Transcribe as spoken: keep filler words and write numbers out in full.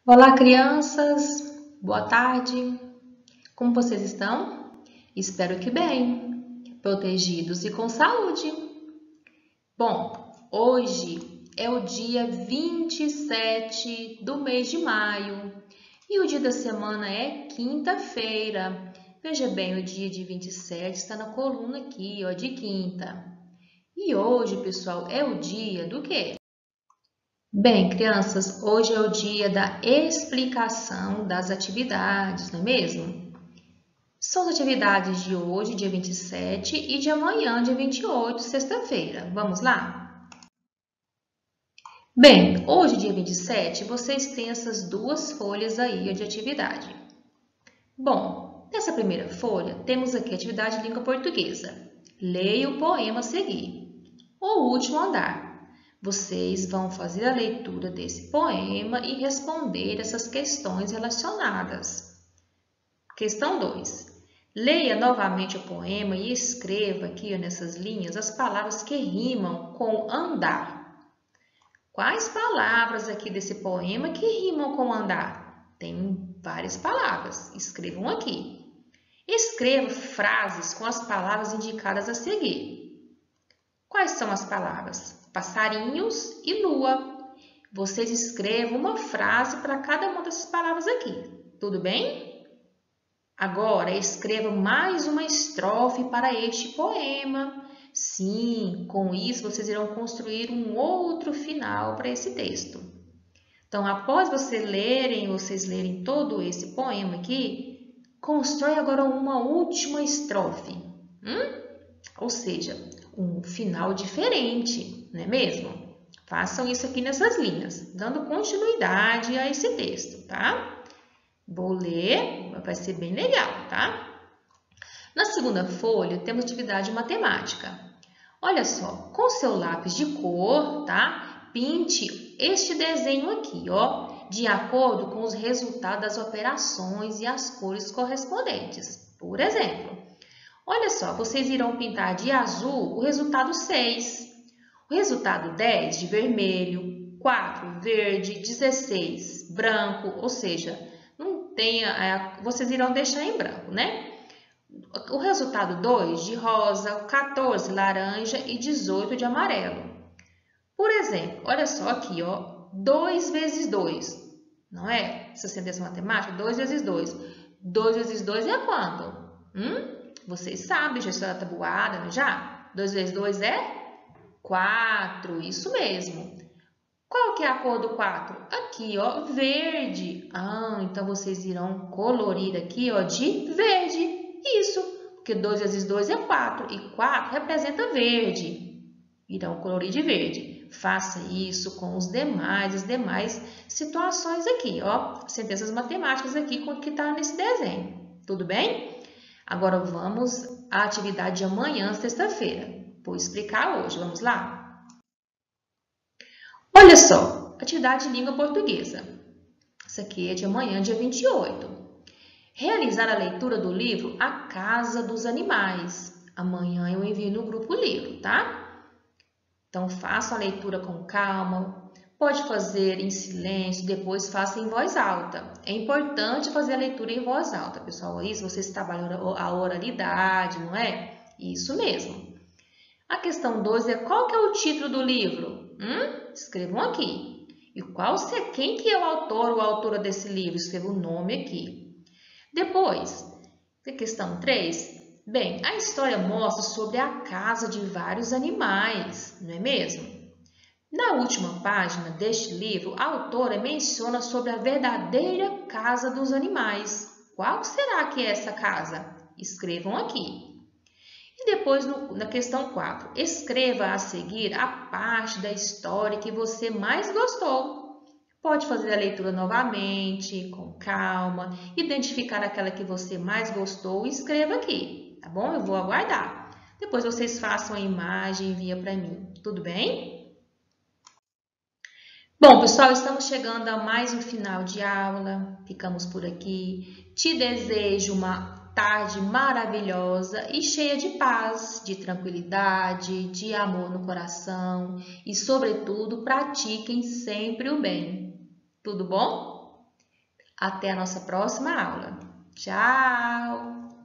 Olá, crianças! Boa tarde! Como vocês estão? Espero que bem, protegidos e com saúde. Bom, hoje é o dia vinte e sete do mês de maio e o dia da semana é quinta-feira. Veja bem, o dia de vinte e sete está na coluna aqui, ó, de quinta. E hoje, pessoal, é o dia do quê? Bem, crianças, hoje é o dia da explicação das atividades, não é mesmo? São as atividades de hoje, dia vinte e sete, e de amanhã, dia vinte e oito, sexta-feira. Vamos lá? Bem, hoje, dia vinte e sete, vocês têm essas duas folhas aí de atividade. Bom, nessa primeira folha, temos aqui a atividade de língua portuguesa. Leia o poema a seguir. O último andar. Vocês vão fazer a leitura desse poema e responder essas questões relacionadas. Questão dois. Leia novamente o poema e escreva aqui nessas linhas as palavras que rimam com andar. Quais palavras aqui desse poema que rimam com andar? Tem várias palavras. Escrevam aqui. Escreva frases com as palavras indicadas a seguir. Quais são as palavras? Passarinhos e lua. Vocês escrevam uma frase para cada uma dessas palavras aqui. Tudo bem? Agora, escreva mais uma estrofe para este poema. Sim, com isso vocês irão construir um outro final para esse texto. Então, após vocês lerem, vocês lerem todo esse poema aqui, constrói agora uma última estrofe. Hum? Ou seja, um final diferente, não é mesmo? Façam isso aqui nessas linhas, dando continuidade a esse texto, tá? Vou ler, vai ser bem legal, tá? Na segunda folha, temos atividade matemática. Olha só, com seu lápis de cor, tá? Pinte este desenho aqui, ó, de acordo com os resultados das operações e as cores correspondentes. Por exemplo, olha só, vocês irão pintar de azul o resultado seis, o resultado dez de vermelho, quatro verde, dezesseis branco, ou seja, não tem, é, vocês irão deixar em branco, né? O resultado dois de rosa, quatorze laranja e dezoito de amarelo. Por exemplo, olha só aqui, ó, dois vezes dois, não é? Se você entende matemática, dois vezes dois. dois vezes dois é quanto? Hum? Vocês sabem, já estou na tabuada, não é já? dois vezes dois é quatro, isso mesmo. Qual que é a cor do quatro? Aqui, ó, verde. Ah, então vocês irão colorir aqui, ó, de verde. Isso, porque dois vezes dois é quatro e quatro representa verde. Irão colorir de verde. Faça isso com os demais, as demais situações aqui, ó, sentenças matemáticas aqui que está nesse desenho. Tudo bem? Agora vamos à atividade de amanhã, sexta-feira. Vou explicar hoje, vamos lá? Olha só, atividade de língua portuguesa. Isso aqui é de amanhã, dia vinte e oito. Realizar a leitura do livro A Casa dos Animais. Amanhã eu envio no grupo livro, tá? Então, faça a leitura com calma. Pode fazer em silêncio, depois faça em voz alta. É importante fazer a leitura em voz alta, pessoal. Isso, vocês trabalham a oralidade, não é? Isso mesmo. A questão dois é qual que é o título do livro? Hum? Escrevam aqui. E qual é, quem que é o autor ou a autora desse livro? Escreva o nome aqui. Depois, a questão três. Bem, a história mostra sobre a casa de vários animais, não é mesmo? Na última página deste livro, a autora menciona sobre a verdadeira casa dos animais. Qual será que é essa casa? Escrevam aqui. E depois, no, na questão quatro, escreva a seguir a parte da história que você mais gostou. Pode fazer a leitura novamente, com calma, identificar aquela que você mais gostou e escreva aqui, tá bom? Eu vou aguardar. Depois vocês façam a imagem e envia para mim, tudo bem? Bom, pessoal, estamos chegando a mais um final de aula. Ficamos por aqui. Te desejo uma tarde maravilhosa e cheia de paz, de tranquilidade, de amor no coração e, sobretudo, pratiquem sempre o bem. Tudo bom? Até a nossa próxima aula. Tchau!